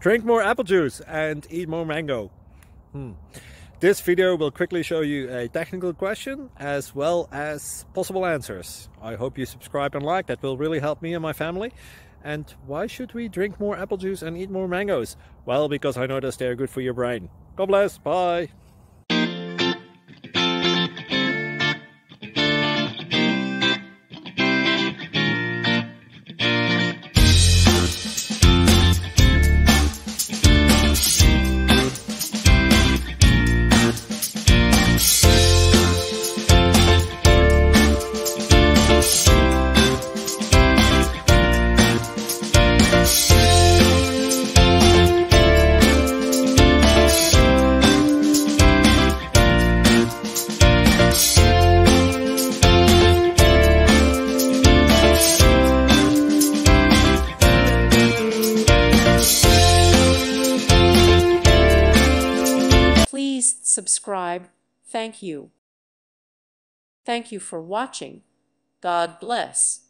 Drink more apple juice and eat more mango. This video will quickly show you a technical question as well as possible answers. I hope you subscribe and like, that will really help me and my family. And why should we drink more apple juice and eat more mangoes? Well, because I noticed they're good for your brain. God bless, bye! Please subscribe. Thank you. Thank you for watching. God bless.